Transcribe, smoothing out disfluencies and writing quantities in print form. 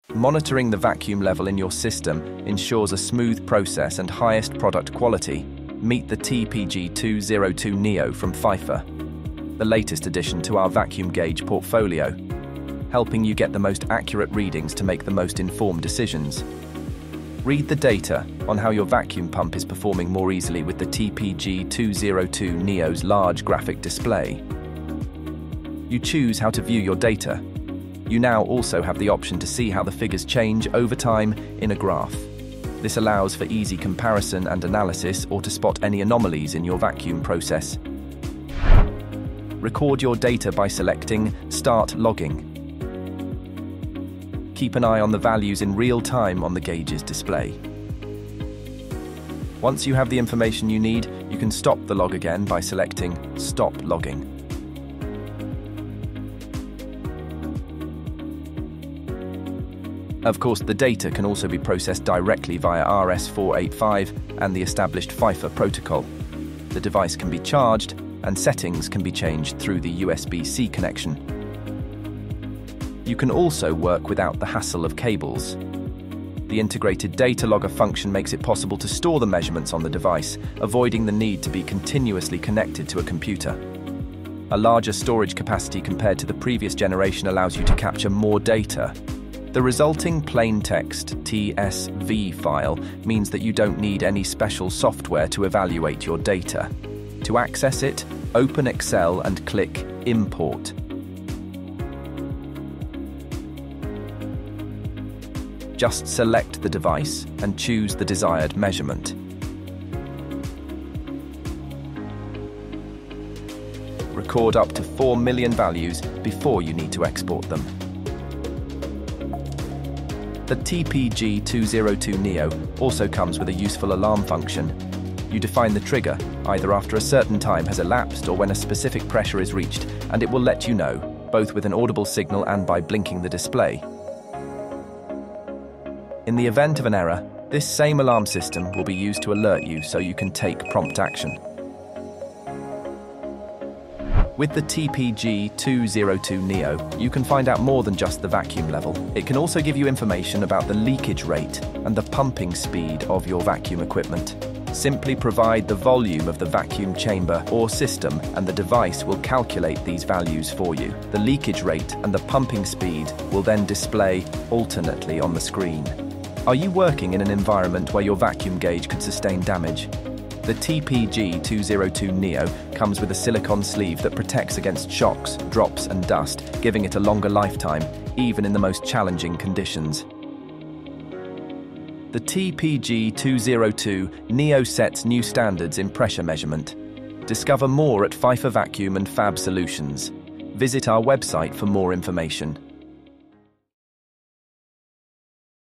Monitoring the vacuum level in your system ensures a smooth process and highest product quality. Meet the TPG 202 Neo from Pfeiffer, the latest addition to our vacuum gauge portfolio, helping you get the most accurate readings to make the most informed decisions. Read the data on how your vacuum pump is performing more easily with the TPG 202 Neo's large graphic display. You choose how to view your data. You now also have the option to see how the figures change over time in a graph. This allows for easy comparison and analysis or to spot any anomalies in your vacuum process. Record your data by selecting Start Logging. Keep an eye on the values in real time on the gauge's display. Once you have the information you need, you can stop the log again by selecting Stop Logging. Of course, the data can also be processed directly via RS485 and the established Pfeiffer protocol. The device can be charged, and settings can be changed through the USB-C connection. You can also work without the hassle of cables. The integrated Datalogger function makes it possible to store the measurements on the device, avoiding the need to be continuously connected to a computer. A larger storage capacity compared to the previous generation allows you to capture more data. The resulting plain text (TSV) file means that you don't need any special software to evaluate your data. To access it, open Excel and click Import. Just select the device and choose the desired measurement. Record up to 4 million values before you need to export them. The TPG 202 Neo also comes with a useful alarm function. You define the trigger, either after a certain time has elapsed or when a specific pressure is reached, and it will let you know, both with an audible signal and by blinking the display. In the event of an error, this same alarm system will be used to alert you so you can take prompt action. With the TPG 202 Neo, you can find out more than just the vacuum level. It can also give you information about the leakage rate and the pumping speed of your vacuum equipment. Simply provide the volume of the vacuum chamber or system and the device will calculate these values for you. The leakage rate and the pumping speed will then display alternately on the screen. Are you working in an environment where your vacuum gauge could sustain damage? The TPG 202 Neo comes with a silicone sleeve that protects against shocks, drops and dust, giving it a longer lifetime, even in the most challenging conditions. The TPG 202 Neo sets new standards in pressure measurement. Discover more at Pfeiffer Vacuum+Fab Solutions. Visit our website for more information.